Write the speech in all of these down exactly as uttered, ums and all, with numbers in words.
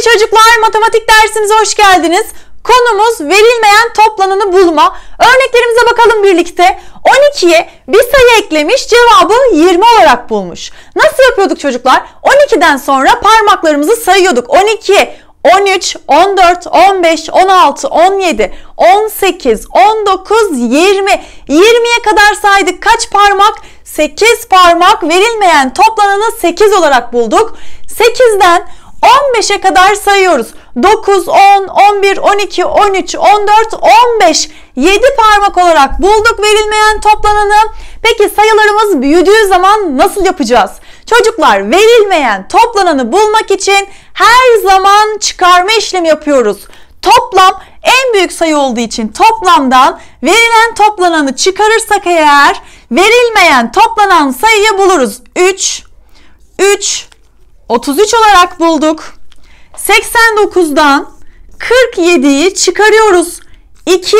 Sevgili çocuklar, matematik dersimize hoş geldiniz. Konumuz verilmeyen toplananı bulma. Örneklerimize bakalım birlikte. on ikiye bir sayı eklemiş, cevabı yirmi olarak bulmuş. Nasıl yapıyorduk çocuklar? on ikiden sonra parmaklarımızı sayıyorduk. on iki, on üç, on dört, on beş, on altı, on yedi, on sekiz, on dokuz, yirmi. yirmiye kadar saydık. Kaç parmak? sekiz parmak. Verilmeyen toplananı sekiz olarak bulduk. sekizden on beşe kadar sayıyoruz. dokuz, on, on bir, on iki, on üç, on dört, on beş. yedi parmak olarak bulduk verilmeyen toplananı. Peki sayılarımız büyüdüğü zaman nasıl yapacağız? Çocuklar, verilmeyen toplananı bulmak için her zaman çıkarma işlemi yapıyoruz. Toplam en büyük sayı olduğu için toplamdan verilen toplananı çıkarırsak eğer verilmeyen toplanan sayıyı buluruz. üç, üç, otuz üç olarak bulduk. seksen dokuzdan kırk yediyi çıkarıyoruz. iki,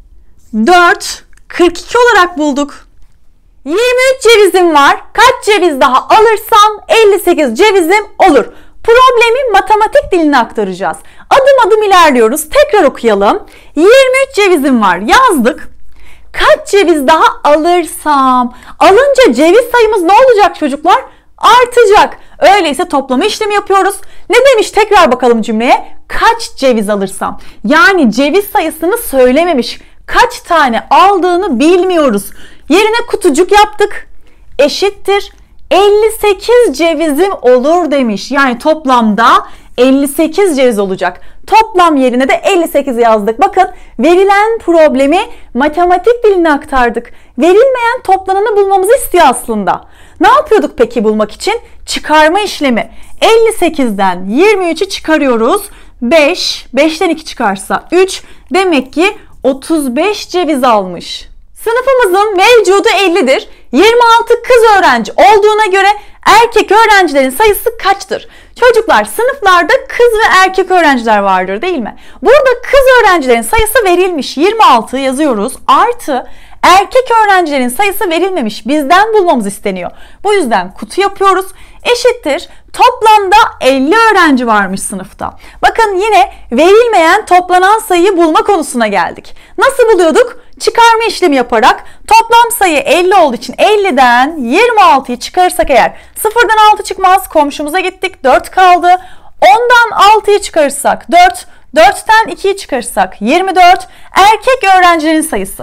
dört, kırk iki olarak bulduk. yirmi üç cevizim var. Kaç ceviz daha alırsam elli sekiz cevizim olur. Problemi matematik diline aktaracağız. Adım adım ilerliyoruz. Tekrar okuyalım. yirmi üç cevizim var. Yazdık. Kaç ceviz daha alırsam? Alınca ceviz sayımız ne olacak çocuklar? Artacak. Öyleyse toplama işlemi yapıyoruz. Ne demiş? Tekrar bakalım cümleye. Kaç ceviz alırsam? Yani ceviz sayısını söylememiş. Kaç tane aldığını bilmiyoruz. Yerine kutucuk yaptık. Eşittir. elli sekiz cevizim olur demiş. Yani toplamda elli sekiz ceviz olacak. Toplam yerine de elli sekiz yazdık. Bakın, verilen problemi matematik diline aktardık. Verilmeyen toplananı bulmamızı istiyor aslında. Ne yapıyorduk peki bulmak için? Çıkarma işlemi. elli sekizden yirmi üçü çıkarıyoruz. beş, beşten iki çıkarsa üç. Demek ki otuz beş ceviz almış. Sınıfımızın mevcudu ellidir. yirmi altı kız öğrenci olduğuna göre erkek öğrencilerin sayısı kaçtır? Çocuklar, sınıflarda kız ve erkek öğrenciler vardır değil mi? Burada kız öğrencilerin sayısı verilmiş. yirmi altı yazıyoruz. Artı erkek öğrencilerin sayısı verilmemiş. Bizden bulmamız isteniyor. Bu yüzden kutu yapıyoruz. Eşittir. Toplamda elli öğrenci varmış sınıfta. Bakın, yine verilmeyen toplanan sayıyı bulma konusuna geldik. Nasıl buluyorduk? Çıkarma işlemi yaparak. Toplam sayı elli olduğu için elliden yirmi altıyı çıkarırsak eğer sıfırdan altı çıkmaz. Komşumuza gittik. dört kaldı. ondan altıyı çıkarırsak dört. dörtten ikiyi çıkarırsak yirmi dört. Erkek öğrencilerin sayısı.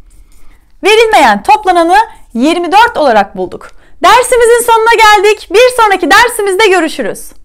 Verilmeyen toplananı yirmi dört olarak bulduk. Dersimizin sonuna geldik. Bir sonraki dersimizde görüşürüz.